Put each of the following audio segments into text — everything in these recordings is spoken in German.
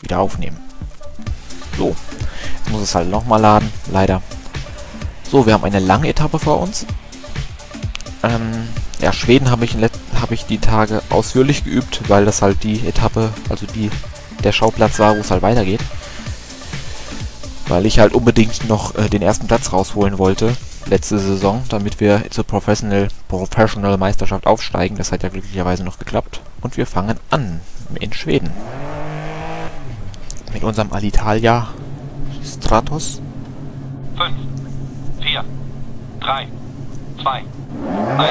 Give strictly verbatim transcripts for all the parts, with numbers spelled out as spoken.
wieder aufnehmen. So, jetzt muss es halt nochmal laden, leider. So, wir haben eine lange Etappe vor uns. Ähm, ja, Schweden habe ich, hab ich die Tage ausführlich geübt, weil das halt die Etappe, also die der Schauplatz war, wo es halt weitergeht. Weil ich halt unbedingt noch äh, den ersten Platz rausholen wollte, letzte Saison, damit wir zur Professional, Professional Meisterschaft aufsteigen. Das hat ja glücklicherweise noch geklappt. Und wir fangen an in Schweden. Mit unserem Alitalia Stratos. fünf, vier, drei, zwei, eins.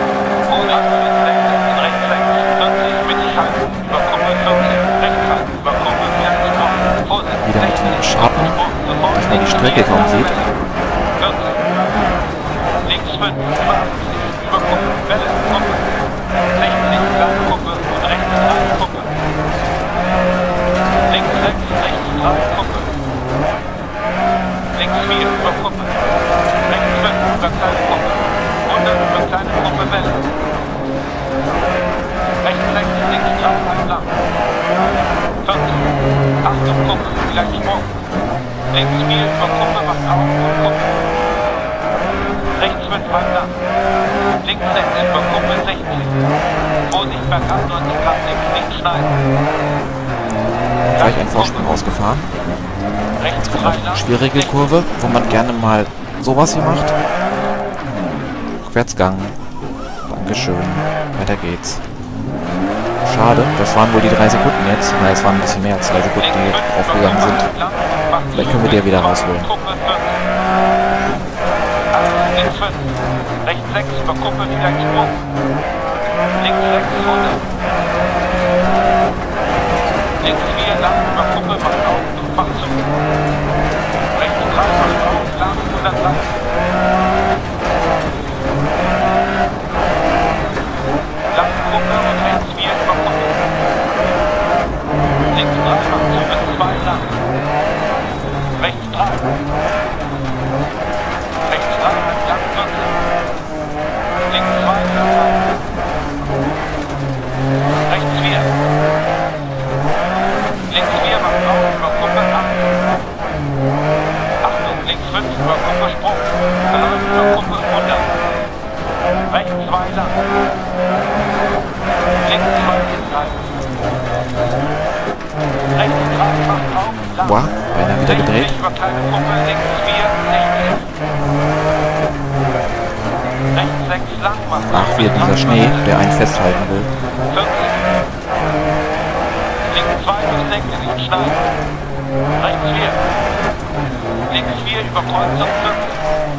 Rechts, rechts, vierzig, mittig halten, über Kuppe vierzig, rechts halten, über Kuppe vierzig, Vorsicht. Wieder mit dem Schatten, dass man die Strecke kaum sieht. vierzig, links fünf, über achtzig, über Kuppe, Welle, Kuppe, sechzig, lange Kuppe und rechts drei, Kuppe. Links sechs, rechts drei, Kuppe. Links vier, über Kuppe. Rechts fünf, über kleine Kuppe. hundert, über kleine Kuppe, Welle. Rechts sechs, links drei, halb lang. vierzig, Achtung, Kuppe, gleich Sprung. Links vier, über Kuppe, macht auf, Kuppe. Rechts fünf, halb lang. Links sechs, über Kuppe, sechzig. Vorsicht, bergab, neunzig Grad, links, links schneiden. Gleich einen Vorsprung ausgefahren. Jetzt kommt eine schwierige Kurve, wo man gerne mal sowas hier macht. Rückwärtsgang. Dankeschön. Weiter geht's. Schade, das waren wohl die drei Sekunden jetzt. Na, es waren ein bisschen mehr als drei Sekunden, die aufgegangen sind. Vielleicht können wir die ja wieder rausholen. Links fünf, rechts sechs, über Kuppe wieder Sprung. Links sechs, hundert. Links vier, lang, über Kuppe, macht auf, macht zu. Rechts drei, macht auf, lang, hundert lang. Lang, Kuppe und rechts vier, über Kuppe. Links drei, macht zu, bis zwei, lang. Rechts drei. Rechts drei, lang, vierzig. Links zwei, lang. Rechts vier. Links vier, macht auf, über Kuppe, acht. Achtung, links fünf, über Kuppe, Sprung. Verläuft über Kuppe, hundert. Rechts zwei, lang. Links zwei, drei. Rechts drei, macht auf, lang. Boah, beinahe wieder gedreht. Über kleine Kuppe, links vier, sechzig. Rechts sechs, lang, macht auf. Ach, wieder dieser Schnee, der einen festhalten will. vierzig. Links zwei bis sechzig und schneiden. Rechts vier. Links vier über Kreuzung vierzig.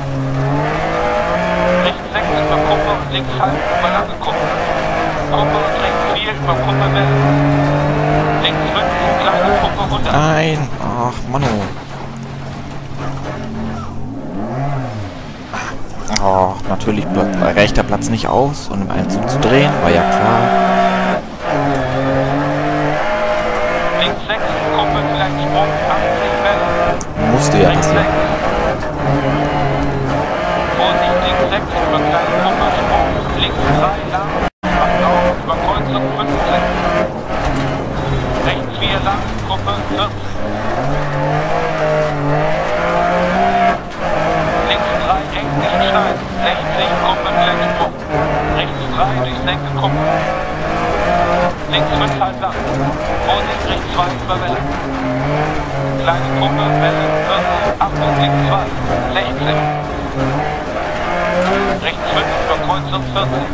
Rechts sechs über Kuppe und links halb über lange Kuppe. Kuppe und rechts vier über Kuppe Welle. Links fünf kleine Kuppe hundert. Nein! Ach, Mano. Oh, natürlich reicht der Platz nicht aus, um im Einzug zu drehen, war ja klar. Links sechs, Kuppe vielleicht Sprung, achtzig Welle. Musste ja Rechts passieren. sechs. Vorsicht, links sechs über kleine Kuppe, Sprung. Links drei, lang. Macht auf, über Kreuzung fünfzig. Rechts vier, lang, Kuppe vierzig. Links drei, eng, nicht schneiden. sechzig, Kuppe, vielleicht Sprung. Rechts drei, durch Senke, Kuppe. Links fünf, halb lang. Vorsicht, rechts zwei, über Welle. Kleine Kuppe, Welle, vierzig. Achtung, links zwei, sechzig. Rechts fünf, über Kreuzung vierzig.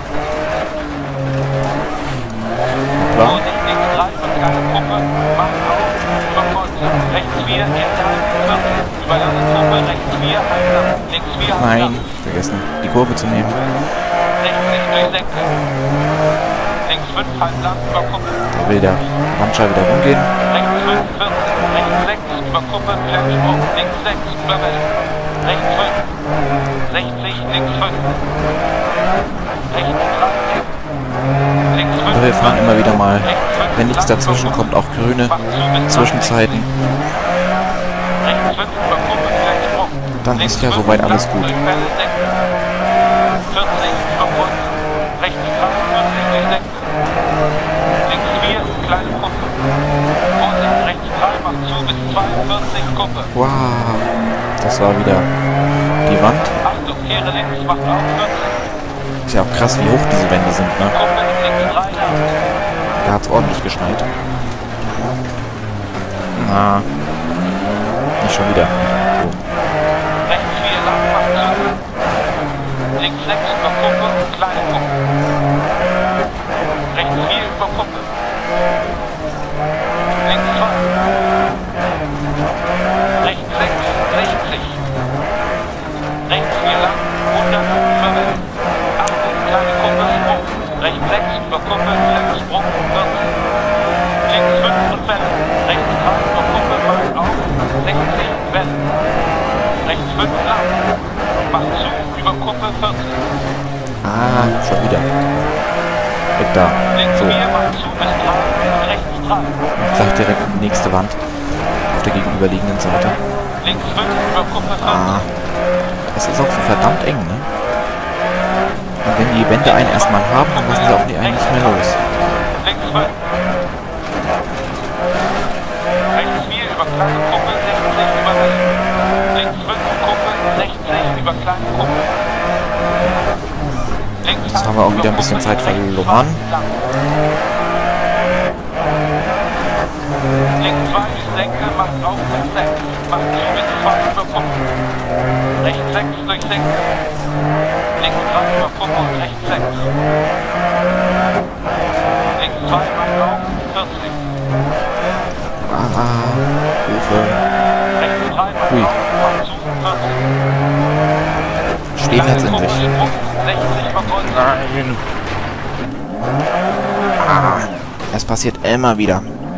Vorsicht, links drei, über kleine Kuppe. Macht auf, über Kreuzung. Rechts vier, erste halb, vierzig. Über lange Kuppe, rechts vier, halb lang. Links vier, halb lang. Nein, vergessen, die Kurve zu nehmen. sechzig durch Senke. Links fünf, halb lang, über Kuppe. Da will der Mannschaft wieder rumgehen. Rechts fünf, vierzig, rechts sechs, über Kuppe, Flansprung, links sechs, über Welle. Rechts fünf, sechzig, links fünf. Rechts drei, links fünf. Wir fahren immer wieder mal, wenn nichts dazwischen kommt, auch grüne Zwischenzeiten. Rechts fünf, über Kuppe, Flansprung. Dann ist ja soweit alles gut. vierzig, über Kreuz. Rechts drei, vierzig, durch sechs. Links vier, kleine Kuppe. Vorsicht, rechts drei, Kuppe. Wow. Das war wieder die Wand. Achtung, Kehre links, macht auf vierzig. Ist ja auch krass, wie hoch diese Wände sind, ne? Kuppe links drei lang. Da hat's ordentlich geschneit. Na. Nicht schon wieder. So. Rechts vier lang, macht zu. Links sechs über Kuppe, kleine Kuppe. Rechts vier über Kuppe. Links zwei. Rechts sechs, sechzig. Rechts vier lang, hundert, verwendet. Achtung, kleine Kuppe, Sprung. Rechts sechs über Kuppe, kleiner Sprung, vierzig. Links fünf und Welle. Rechts drei über Kuppe, macht auf, sechzig, Welle. Rechts fünf lang. Macht zu, über Kuppe, vierzig. Ah, schon wieder. Weg da. Links So. vier macht zu bis drei, rechts drei. Und gleich direkt die nächste Wand. Auf der gegenüberliegenden Seite. Links fünf über Kuppe, Ah. vierzig. Es ist auch so verdammt eng, ne? Und wenn die Wände einen erstmal haben, dann lassen sie auch die einen nicht mehr los. Links fünf. Rechts vier über kleine Kuppe, sechzig über Welle. Links fünf Kuppe, sechzig über kleine Kuppe. Links Jetzt haben wir auch wieder ein bisschen Zeit verloren. Links zwei Senke, macht auf bis sechs. Macht zu bis zwei über Kuppe. Rechts sechs durch Senke. Links drei über Kuppe und rechts sechs. Links zwei macht auf, vierzig. Ah, Hilfe. Rechts drei macht Ui. auf, macht zu, vierzig. Stehen jetzt in sich. sechzig verfolgt. Nein. Ah, es passiert immer wieder.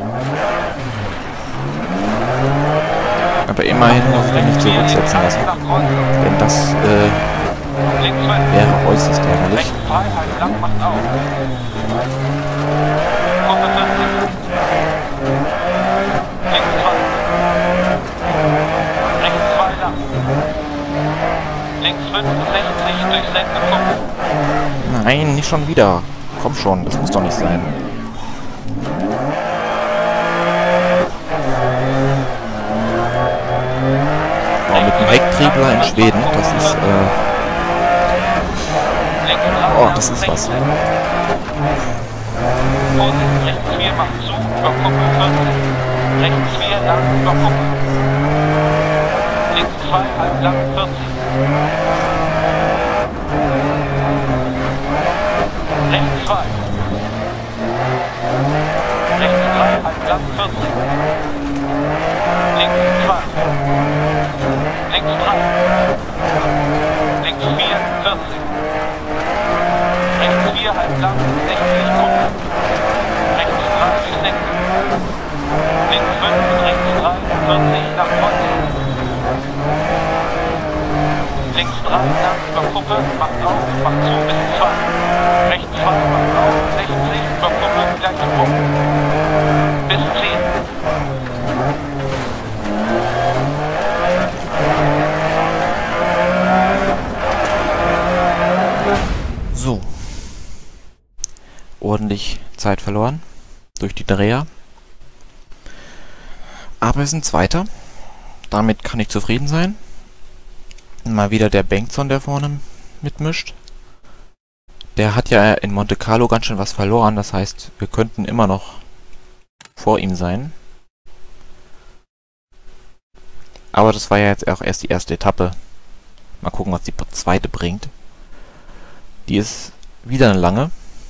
Aber immerhin muss ich den nicht zurücksetzen lassen. Denn das äh, wäre äußerst ärgerlich. Rechts Freiheit lang macht auf. Kuppe vierzig. Links zwei. Rechts zwei lang. Links fünfundsechzig durch Senke Kuppe. Nein, nicht schon wieder. Komm schon, das muss doch nicht sein. Oh, mit dem Hecktriebler in Schweden, das ist, äh... Oh, das ist was. Vorsicht, rechts vier macht zu, über Kuppe vierzig. Rechts vier lang, über Kuppe. Links zwei halb lang, vierzig. Rechts zwei. Rechts drei halb lang, vierzig. Links zwei. Links drei. Links vier, vierzig. Rechts vier halb lang, sechzig Kuppe. Rechts drei durch Senke. Links fünf, rechts drei, vierzig nach Kreuz. Links drei lang über Kuppe, macht auf, macht zu bis zwei. Rechts zwei macht auf, sechzig über Kuppe, gleich Sprung. Bis zehn. So. Ordentlich Zeit verloren. Durch die Dreher. Aber wir sind Zweiter. Damit kann ich zufrieden sein. Mal wieder der Bengtson, der vorne mitmischt. Der hat ja in Monte Carlo ganz schön was verloren. Das heißt, wir könnten immer noch vor ihm sein. Aber das war ja jetzt auch erst die erste Etappe. Mal gucken, was die zweite bringt. Die ist wieder eine lange.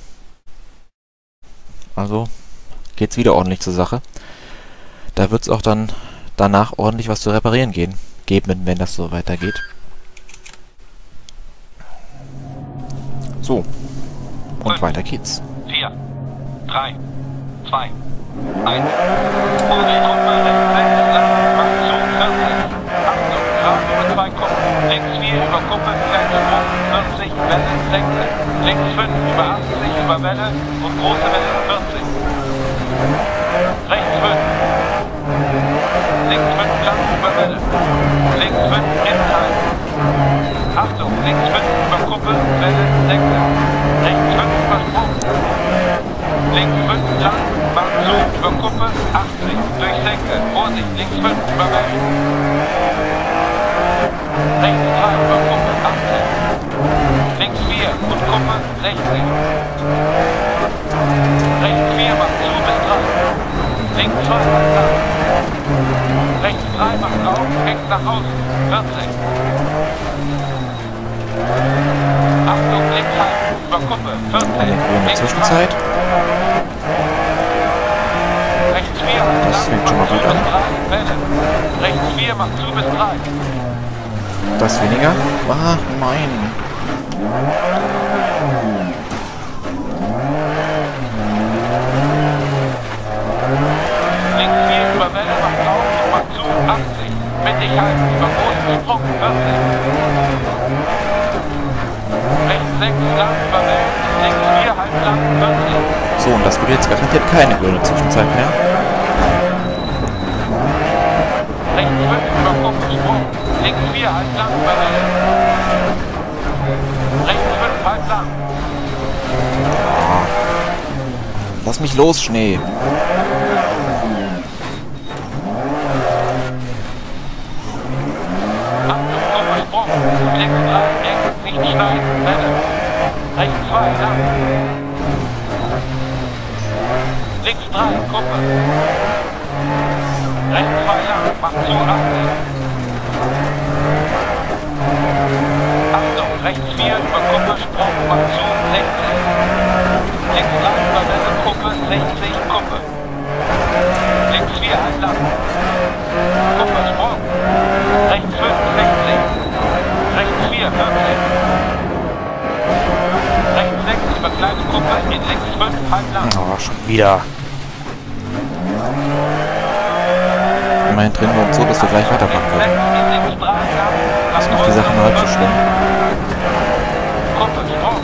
Also geht's wieder ordentlich zur Sache. Da wird's auch dann danach ordentlich was zu reparieren gehen, geben, wenn das so weitergeht. So. Und Fünf, weiter geht's. vier, drei, zwei, eins. Vorsicht, Kuppe, rechts sechs, lang, macht zu, vierzig. Achtung, Grad über zwei Kuppen. Links vier über Kuppe, kleiner Sprung, vierzig, Welle, Senke. Links fünf über achtzig, über Welle und große Welle, vierzig. Rechts fünf. Links fünf lang über Welle. Links fünf Innenteil. Achtung, links fünf über Kuppe, Welle, Senke. Rechts fünf über Sprung. Links fünf lang, macht zu, zu, über Kuppe, achtzig, durch Senke, Vorsicht, links fünf, über Wellen. Rechts drei, über Kuppe, achtzig. Links vier, und Kuppe, sechzig. Rechts vier, macht zu bis drei. Links zwei, macht lang. Rechts drei, macht auf, hängt nach außen, vierzig. Achtung, links halten, über Kuppe, vierzig. Eine grüne Zwischenzeit. Rechts vier, Das fängt schon mal gut an. Rechts vier, macht zu bis drei. Das weniger. Ah, nein. Links vier, über Welle, macht auf und macht zu, achtzig. Mittig halten, über großen Sprung, vierzig. Rechts sechs, lang, über Welle, links vier, halb lang, vierzig. So, und das wird jetzt garantiert keine grüne Zwischenzeit mehr. Rechts fünf, über Kuppe, Sprung. Links vier, halb lang, über Welle. Rechts fünf, halb lang. Lass mich los, Schnee. Achtung, Kuppe, Sprung. Links drei, eng, nicht schneiden, Welle. Rechts zwei, lang. Links drei, Kuppe. Rechts zwei, lang, macht zu, achtzig. Achtung, rechts vier, über Kuppe, Sprung, macht zu, sechzig. Links drei, über Welle, Kuppe, sechzig, Kuppe. Links vier, halb lang. Kuppe, Sprung. Rechts fünf, sechzig. Rechts vier, vierzig. Rechts sechs, über kleine Kuppe, in links fünf, halb lang. Oh, schon wieder. Immerhin drehen wir uns so, dass wir gleich weitermachen können. Das macht die Sache nur halb so schlimm. Kuppe, Sprung.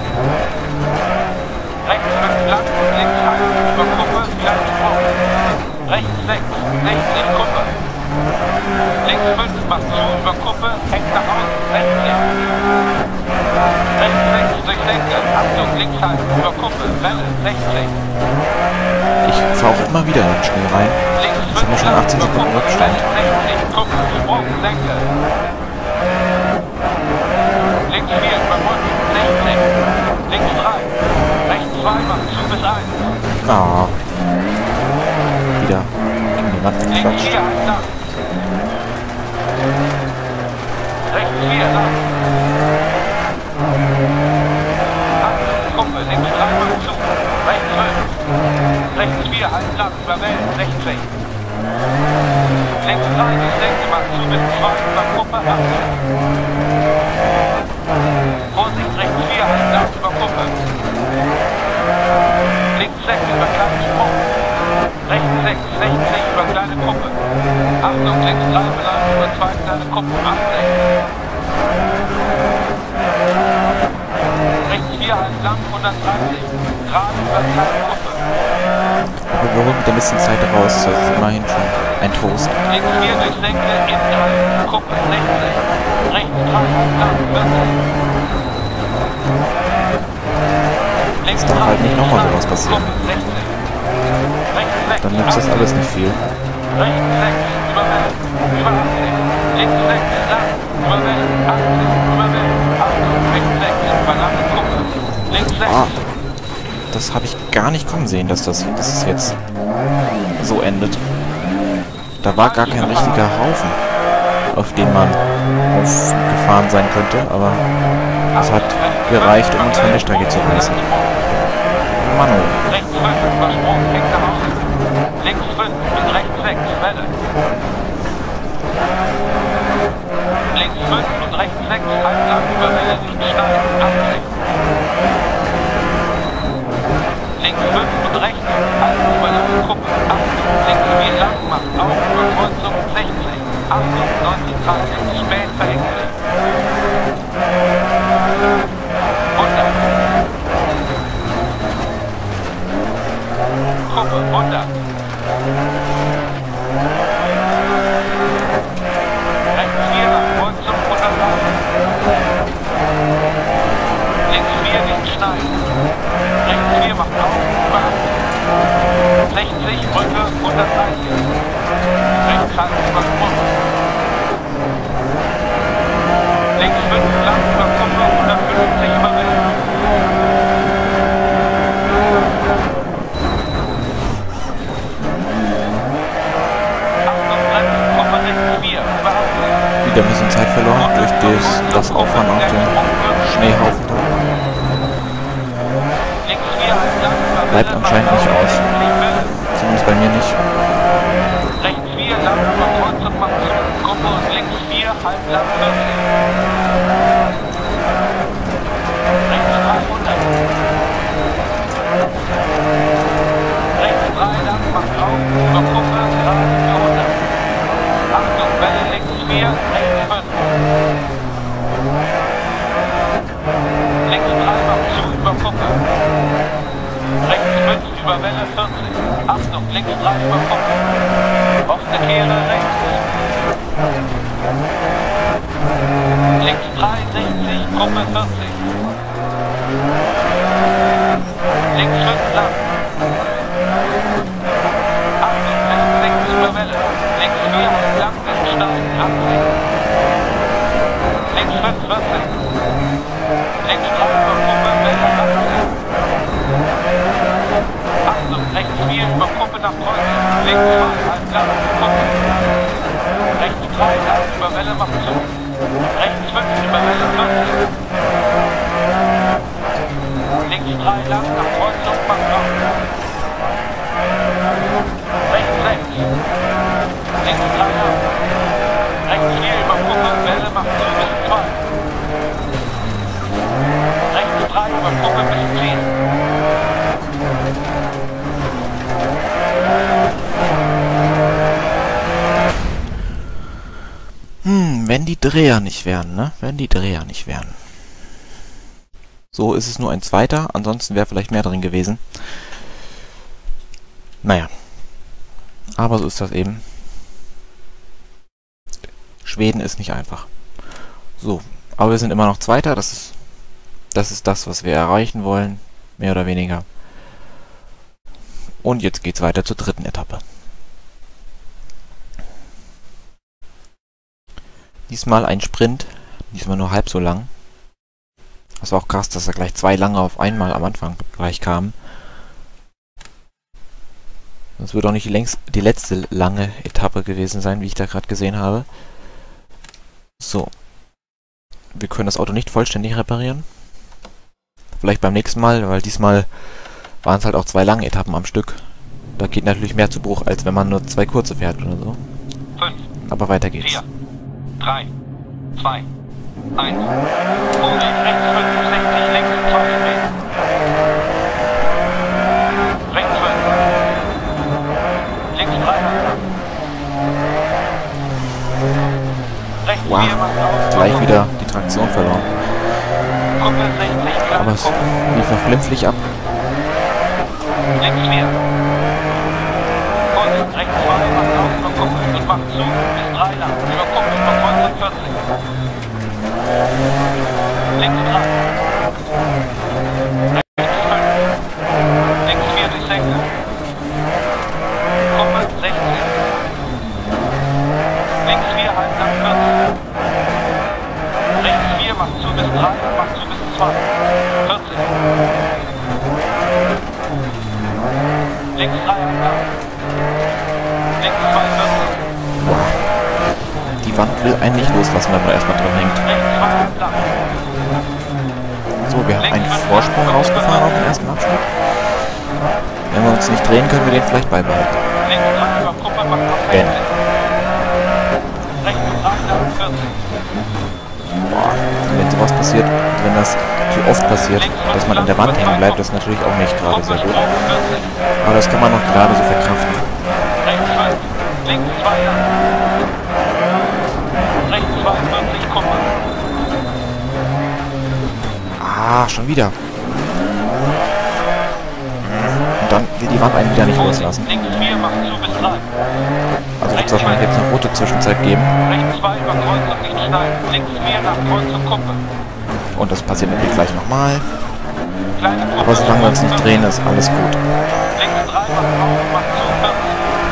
Rechts fünf, lang und links halb, über Kuppe, klein Sprung. Rechts sechs, sechzig, Kuppe. Links fünf, macht zu, über Kuppe, hängt nach außen, sechzig. Rechts sechs, durch Senke, Achtung, links halb, über Kuppe, Welle, sechzig. Ich fahre auch immer wieder in den Schnee rein. Jetzt haben wir schon achtzehn Sekunden Rückstand. sechzig, Kuppe, Sprung, Senke. Links vier, über Kuppe, sechzig. Links drei. Rechts zwei, macht zu bis eins. Ah. Wieder in die Wand Links geklatscht. vier, halb lang. Rechts vier, lang. Achtung, Kuppe, links drei, macht zu. Rechts fünf. Rechts vier, halb lang, über Wellen, sechzig. Links drei, die Senke, macht zu bis zwei, über Kuppe, achtzig. Vorsicht, rechts vier, halb lang, über Kuppe. Links sechs, über kleinen Sprung. Rechts sechs, sechzig, über kleine Kuppe. Achtung, links drei, bleiben über zwei kleine Kuppen, achtzig. Rechts vier, halb lang, hundertdreißig. Gerade über kleine Kuppe. Aber wir holen mit ein bisschen Zeit raus. Das ist immerhin schon ein Trost. Links vier, durch Senke, in drei, Kuppe, sechzig. Rechts drei, halb lang, vierzig. Links Es darf halt nicht nochmal sowas passieren. Dann nützt das alles nicht viel. Rechts sechs, über Welle, über achtzig. Links sechs, lang, über Welle, achtzig, über Welle, Achtung, rechts sechs, über lange Kuppe. Links sechs. Ah, das habe ich gar nicht kommen sehen, dass das, dass es jetzt so endet. Da war gar kein richtiger Haufen, auf den man aufgefahren sein könnte, aber es hat gereicht, um uns von der Strecke zu reißen. Manu. Rechts fünf, Übersprung, hängt nach außen. Links fünf und rechts sechs, Welle. Links fünf und rechts sechs, halb lang, über Welle, nicht schneiden, achtzig. Links fünf und rechts, halb über lange Kuppe, achtzig. Links vier lang, macht auf, über Kreuzung, sechzig. Achtung, neunzig Grad, spät verängelt. hundert. Kuppe, hundert. Rechts vier nach Kreuzung, hundertdreißig. Links vier, nicht schneiden. Rechts vier macht auf, über achtzig. sechzig das, das Auffahren auf den Schneehaufen da. Bleibt anscheinend nicht aus. Zumindest bei mir nicht. Rechts vier, lang über Kreuzung, macht zu, Gruppe und links vier, halb lang vierzig. Rechts dreihundert. Rechts drei, lang, macht drauf, über Gruppe, gerade vierhundert. Achtung, Welle links vier, rechts fünf. Links drei, macht zu, über Gruppe. Rechts fünf, über Welle vierzig. Achtung, links drei, über Gruppe. Offene Kehre rechts. Links drei, sechzig, Gruppe vierzig. Links fünf, lang. Achtung, links sechs, über Welle. Links vier, lang, ist steil, achtzig. Links fünf, vierzig. Links drei, über Gruppe, Welle achtzig. Achtung, rechts vier, über Gruppe nach Kreuzung. Links zwei, halb lang, Gruppe. Rechts drei, lang, über Welle macht zu. Rechts fünf, über Welle vierzig. Links drei, lang, nach Kreuzung, macht drauf. Rechts sechs. Links drei, lang. Rechts vier, über Gruppe, Welle macht zu bis zwei. Rechts drei, über Gruppe bis zehn. Hm, wenn die Dreher nicht wären, ne? Wenn die Dreher nicht wären. So ist es nur ein zweiter, ansonsten wäre vielleicht mehr drin gewesen. Naja. Aber so ist das eben. Schweden ist nicht einfach. So, aber wir sind immer noch Zweiter, das ist, das ist das, was wir erreichen wollen, mehr oder weniger. Und jetzt geht's weiter zur dritten Etappe. Diesmal ein Sprint, diesmal nur halb so lang. Das war auch krass, dass da gleich zwei lange auf einmal am Anfang gleich kamen. Das wird auch nicht die, längst, die letzte lange Etappe gewesen sein, wie ich da gerade gesehen habe. So. Wir können das Auto nicht vollständig reparieren. Vielleicht beim nächsten Mal, weil diesmal waren es halt auch zwei lange Etappen am Stück. Da geht natürlich mehr zu Bruch, als wenn man nur zwei kurze fährt oder so. fünf. Aber weiter geht's. vier. drei, zwei, eins. Umweg rechts fünfundsechzig, links zwanzig Meter. Rechts fünf. Links drei. Rechts Wow, vier, macht auf. gleich wieder die Traktion verloren. Kuppel sechzig, Aber es lief noch glimpflich ab. Links vier. Und rechts zwei, macht auf über Kuppel und macht zu bis drei lang. Über Kuppel über Kreuzung vierzig. Links drei. Rechts fünf. Links vier durch sechs. Kuppel sechzig. Links vier, halb lang vierzig. Rechts vier, macht zu bis drei und macht zu bis zwei. vierzig. Links drei, halb lang. Links zwei, vierzig. Die Wand will einen nicht loslassen, wenn man erstmal drin hängt. Rechts zwei, halb lang. So, wir haben einen Vorsprung rausgefahren auf dem ersten Abschnitt. Wenn wir uns nicht drehen, können wir den vielleicht beibehalten. Links drei, über Gruppe macht auf Ben. sechzig. Rechts drei, lang vierzig. Boah, wenn sowas passiert, wenn das zu oft passiert, dass man an der Wand hängen bleibt, das ist natürlich auch nicht gerade sehr gut. Aber das kann man noch gerade so verkraften. Rechts fünf, links zwei, rechts zweiundvierzig, Kuppe. Ah, schon wieder. Und dann will die Wand einen wieder nicht loslassen. Links vier, macht zu bis drei. Also wird es wahrscheinlich jetzt eine rote Zwischenzeit geben. Rechts zwei, über Kreuzung nicht schneiden. Links vier, nach Kreuzung, Kuppe. Und das passiert natürlich gleich nochmal. Kleine Kuppe. Aber solange wir uns nicht drehen, ist alles gut. Links drei, macht auf, macht zu, vierzig.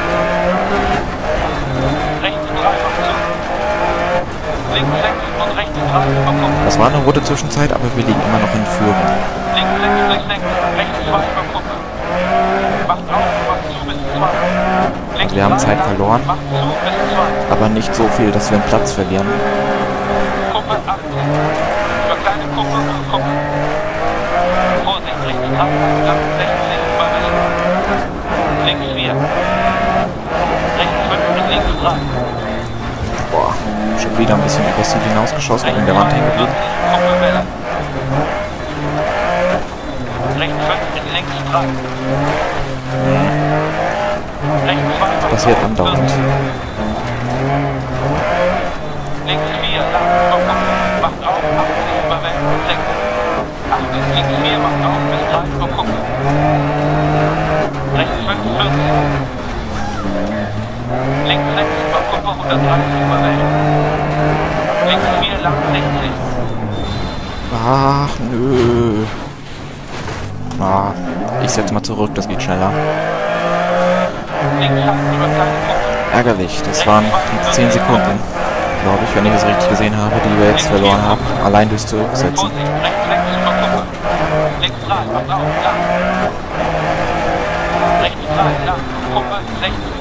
Rechts drei, macht zu. Links sechs und rechts drei, über Kuppe. Das war eine rote Zwischenzeit, aber wir liegen immer noch in Führung. Links sechs durch sechs, rechts zwei, über Kuppe. Macht auf, macht zu bis zwei. Links Wir haben drei, Zeit verloren, macht zu bis zwei. aber nicht so viel, dass wir einen Platz verlieren. Kuppe Kuppe achtzig. Über kleine Kuppe und Kuppe. Vorsicht, rechts drei, lang sechzig, überwählen. Links vier. Rechts fünf und links drei. Boah, schon wieder ein bisschen übers Ziel hinausgeschossen und in der Wand hängen geblieben. Kuppe wählen. Rechts fünf und links drei. Rechts zwei. Passiert andauernd. Links vier, lang, über Kuppe. Macht auf, achtzig, überwählen, sechs. Achtung, links vier, macht auf, bis drei, über Kuppe. Rechts fünf, vierzig. Links sechs, über Kuppe, hundertdreißig, überwählen. Links vier, lang, sechzig. Ach, nö. Ah, ich setz mal zurück, das geht schneller. Links acht, über kleine Kuppe. Ärgerlich, das waren jetzt zehn Sekunden, glaube ich, wenn ich es richtig gesehen habe, die wir jetzt verloren haben, allein durchs Zurücksetzen. Vorsicht, rechts sechs, über Kuppe. Links drei, macht auf, lang. Rechts drei, lang, Kuppe, sechzig.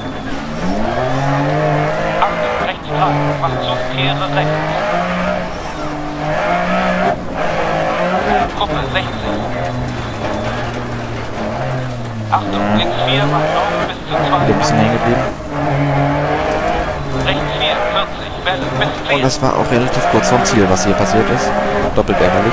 Achtung, rechts drei, macht zu, kehre rechts. Kuppe, sechzig. Achtung, links vier, macht auf, bis zu Wieder ein zwei. bisschen hängen geblieben. Rechts vier, vierzig, Welle, bis Und zehn. das war auch relativ kurz vom Ziel, was hier passiert ist. Doppelt ärgerlich.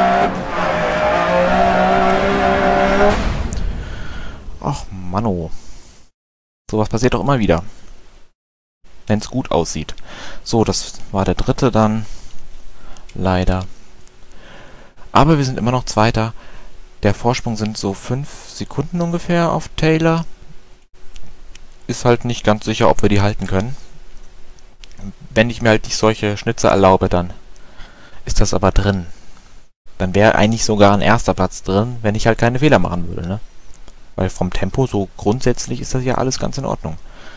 Ach, Manno. Sowas passiert doch immer wieder. Wenn es gut aussieht. So, das war der dritte dann. Leider. Aber wir sind immer noch Zweiter. Der Vorsprung sind so fünf Sekunden ungefähr auf Taylor. Ist halt nicht ganz sicher, ob wir die halten können. Wenn ich mir halt nicht solche Schnitze erlaube, dann ist das aber drin. Dann wäre eigentlich sogar ein erster Platz drin, wenn ich halt keine Fehler machen würde, ne? Weil vom Tempo so grundsätzlich ist das ja alles ganz in Ordnung.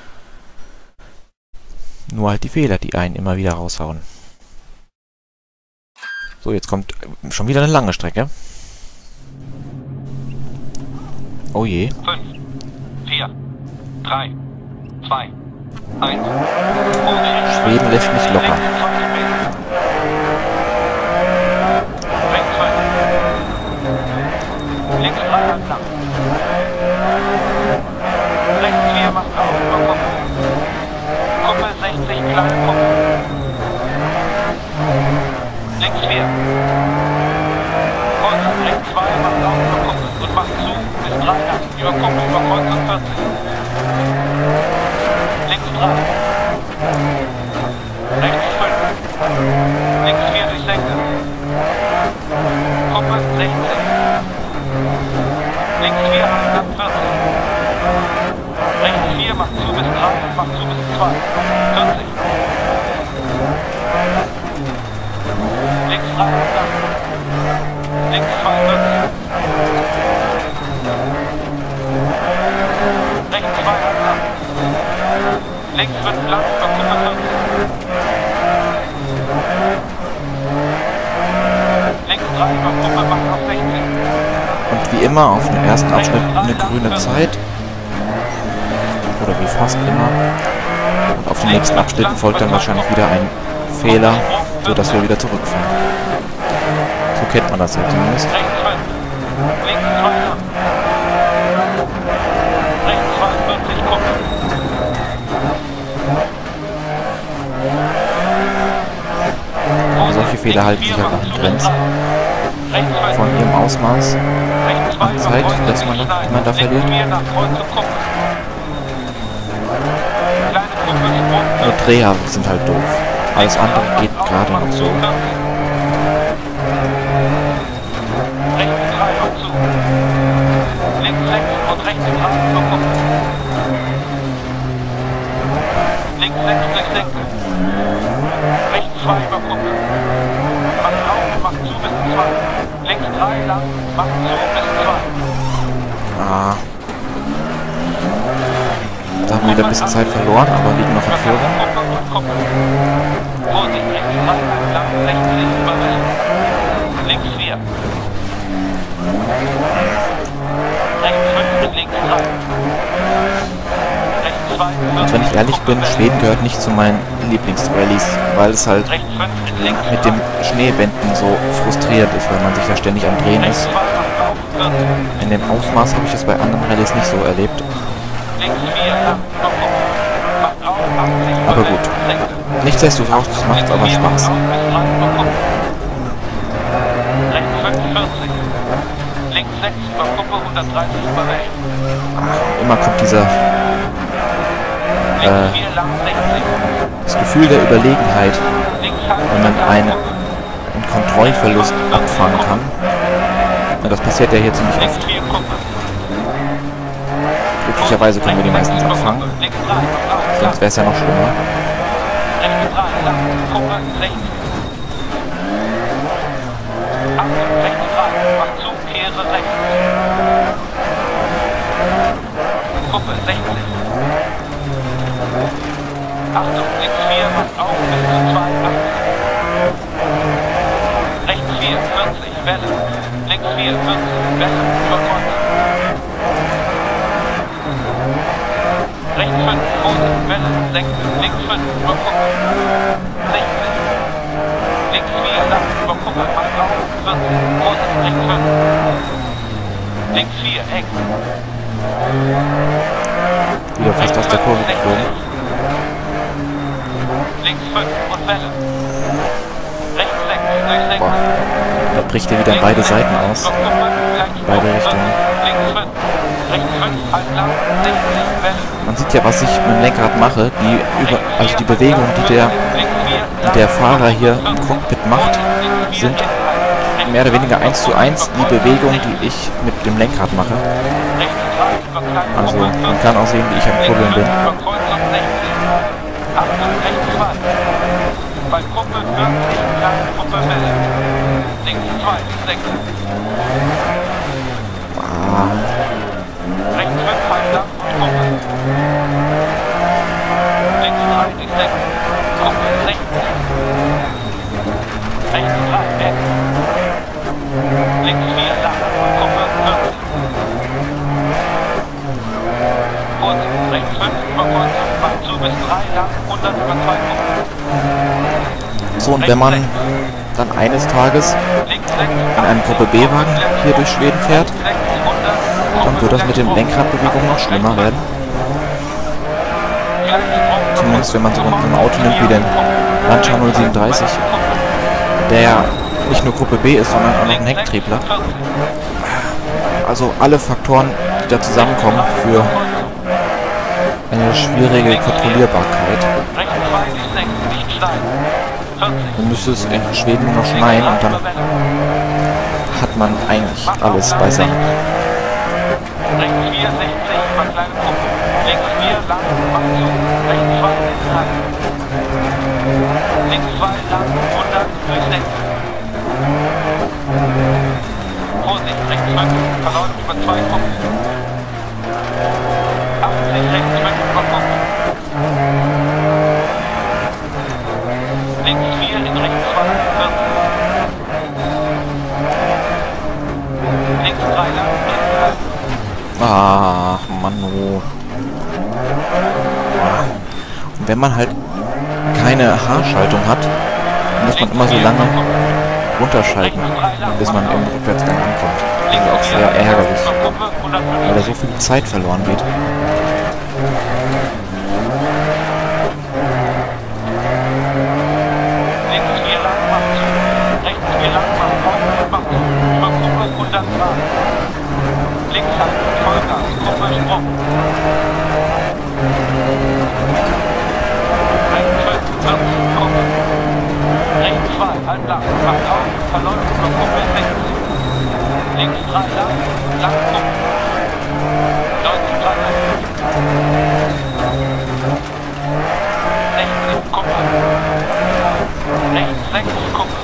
Nur halt die Fehler, die einen immer wieder raushauen. So, jetzt kommt schon wieder eine lange Strecke. Oh je. fünf, vier, drei, zwei, eins. Schweden lässt mich locker. Rechts zwei. Links drei, lang. Rechts vier, macht auf, über Kuppe. Kuppe sechzig, kleine Kuppe. Links vier. Kreuz, rechts zwei, macht auf, über Kuppe. Und macht zu, bis drei, lang. Über Kuppe, über Kreuz und vierzig. Links drei. Rechts fünf. Links vier durch Senke. Kuppe sechzig. Links vier, Eingang vierzig. Rechts vier, macht zu bis drei, macht zu bis zwei. vierzig. Links drei, Eingang. Links zwei, vierzig. Rechts zwei, Eingang. Links fünf, lang, über Kuppe vierzig. Links drei, über Kuppe, macht auf sechzig. Und wie immer auf dem ersten Abschnitt eine grüne Zeit. Oder wie fast immer. Und auf den nächsten Abschnitten folgt dann wahrscheinlich wieder ein Fehler, sodass wir wieder zurückfahren. So kennt man das ja zumindest. Rechts fünf. Links zwei, lang. Rechts zweiundvierzig, Kuppe. Aber solche Fehler halten sich halt noch in Grenzen. Von ihrem Ausmaß an Zeit, dass man, die man da verliert. Nur Dreher sind halt doof. Alles andere geht gerade noch so. Rechts drei noch zu. Links sechs und rechts drei über Kuppe. Links sechs durch Senke. Rechts zwei über Kuppe. Macht auf, macht zu bis zwei. Links drei lang, macht zu bis zwei. Ah. Da haben wir wieder ein bisschen Zeit verloren, aber liegen noch in Führung. Vorsicht, rechts drei lang, sechzig überwählen. Links vier. Rechts fünf und links drei. Rechts zwei. Und wenn ich ehrlich bin, Schweden gehört nicht zu meinen Lieblingsrallyes, weil es halt Rechts fünf in links mit dem Schneewänden so frustriert ist, weil man sich ja ständig am Drehen Rechts ist. zwei macht auf, vierzig. In dem Ausmaß habe ich das bei anderen Rallyes nicht so erlebt. Links vier, lang, übergucken. Macht auf, achtzig. Aber gut. Nichtsdestotrotz macht es aber Spaß. Rechts fünf, vierzig. Links sechs, übergucken, hundertdreißig über Welt. Immer kommt dieser Links äh, vier, lang, sechzig. das Gefühl der Überlegenheit, Links halb, wenn man lang, eine, gucken. einen Kontrollverlust abfangen kann. Ja, das passiert ja hier ziemlich Links oft. vier, gucken. Glücklicherweise können wir die meistens abfangen, Links drei, macht auf, sonst wäre es ja noch schlimmer. rechts drei, lang, gucken, sechzig. Achtung, rechts drei, macht zu, kehre rechts. Kuppe, sechzig. Achtung, links vier, macht auf, bis zu zwei, achtzig. Rechts vier, vierzig, Welle. Links vier, vierzig, Welle, überkreuzen. Rechts fünf, Vorsicht, Welle, senken, links fünf, übergucken. sechzig. Links vier, lang, übergucken, macht auf, vierzig, Vorsicht, rechts fünf. Links vier, eng. Wieder fast aus der Kurve geflogen. Links fünf und Welle. Rechts sechs, durch sechs. Boah, da bricht er wieder beide Seiten aus. Beide Richtungen. Links fünf, rechts fünf, halblang, sechzig, Welle. Man sieht ja, was ich mit dem Lenkrad mache. Die über, also die Bewegung, die der, die der Fahrer hier im Cockpit macht, sind mehr oder weniger eins zu eins die Bewegung, die ich mit dem Lenkrad mache. Also man kann auch sehen, wie ich am Kurbeln bin. Bei Gruppe vierzig, kleine Gruppe Welle. Links zwei, sechs. Ah, Rechts fünf, halblang und Gruppe. Links drei, die sechs. Gruppe sechzig. Rechts drei, eng. Links vier, lang und Gruppe vierzig. Vorsicht, rechts fünf, überkreuzen, macht zu bis drei, lang, hundert über zwei Gruppen. so, und wenn man dann eines Tages in einem Gruppe B-Wagen hier durch Schweden fährt, dann wird das mit den Lenkradbewegungen noch schlimmer werden. Zumindest wenn man so ein Auto nimmt wie den Lancia null siebenunddreißig, der ja nicht nur Gruppe B ist, sondern auch noch ein Hecktriebler. Also alle Faktoren, die da zusammenkommen für eine schwierige Kontrollierbarkeit. Dann müsste es in Schweden noch schneien und dann hat man eigentlich alles beisammen. Rechts vier, sechzig, über kleine Gruppe. Links vier, lang, macht zu. Rechts zwei, drei. Links zwei, lang, hundert, durch sechs. Vorsicht, rechts fünf, verläuft über zwei Gruppen. achtzig, rechts fünf, über Gruppen. Links vier, in rechts zwei, vierzig. Links drei, lang, rechts. Ach, Mano. Und wenn man halt keine Haarschaltung hat, dann muss man immer so lange runterschalten, bis man im Rückwärtsgang ankommt. Das ist auch sehr ärgerlich, weil da so viel Zeit verloren geht. Links vier lang, macht zu. Rechts vier lang, macht auf, macht zu. Über Gruppe, hundert Grad. Links halb, Vollgas, Gruppe, Sprung. Rechts fünf, vierzig, Gruppe. Rechts zwei, halblang, macht auf, verläuft über Gruppe, sechzig. Links drei, lang, lang, Gruppe. neunzig Grad, sechzig, Gruppe. Rechts sechs, Gruppe.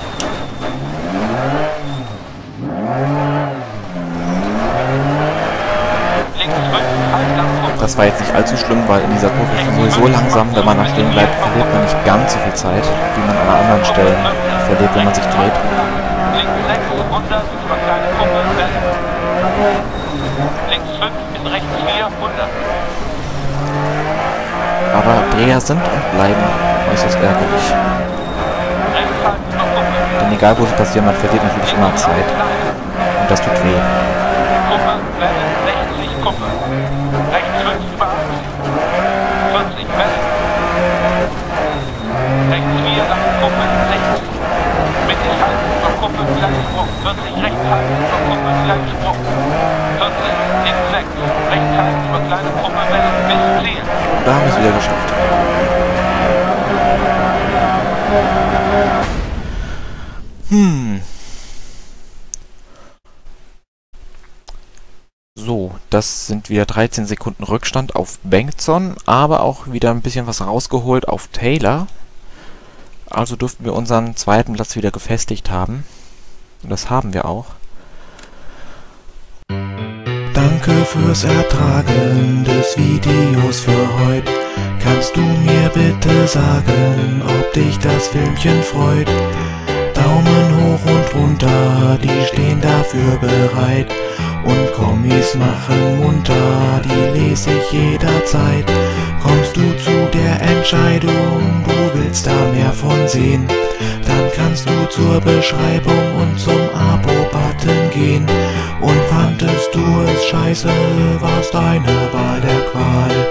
Das war jetzt nicht allzu schlimm, weil in dieser Kurve ist man sowieso langsam. Wenn man da stehen bleibt, verliert man nicht ganz so viel Zeit, wie man an anderen Stellen verliert, wenn man sich dreht. Links sechs, hundert, über kleine Gruppe, Welle. Links fünf, in rechts vier, hundert. Aber Dreher sind und bleiben äußerst ärgerlich. Rechts halten zur Kuppe. Denn egal wo sie passieren, man verliert natürlich immer Zeit. Und das tut weh. Kuppe, Welle, sechzig, Kuppe. Rechts fünf über achtzig. vierzig, Welle. Rechts vier, nach Kuppe, sechzig. Mittig halten zur Kuppe, Gleitsprung. vierzig, rechts halten zur Kuppe, Gleitsprung. vierzig, links sechs. Rechts halten zur kleinen Kuppe, Welle, bis Ziel. Da haben wir es wieder geschafft. Hm. So, das sind wieder dreizehn Sekunden Rückstand auf Bengtson, aber auch wieder ein bisschen was rausgeholt auf Taylor. Also dürften wir unseren zweiten Platz wieder gefestigt haben. Und das haben wir auch. Danke fürs Ertragen des Videos für heute. Kannst du mir bitte sagen, ob dich das Filmchen freut? Daumen hoch und runter, die stehen dafür bereit. Und Kommis machen munter, die lese ich jederzeit. Kommst du zu der Entscheidung, du willst da mehr von sehen, dann kannst du zur Beschreibung und zum Abo-Button gehen. Und fandest du es scheiße, war's deine Wahl der Qual.